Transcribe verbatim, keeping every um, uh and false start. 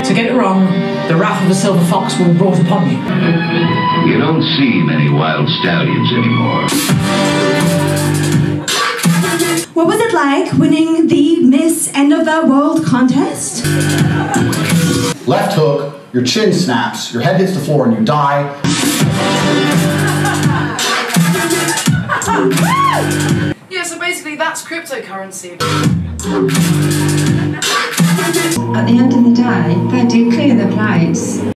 So get it wrong, the wrath of the silver fox will be brought upon you. You don't see many wild stallions anymore. What was it like winning the Miss End of the World contest? Left hook, your chin snaps, your head hits the floor and you die. Yeah, so basically that's cryptocurrency. At the end of the day, they do clear the plates.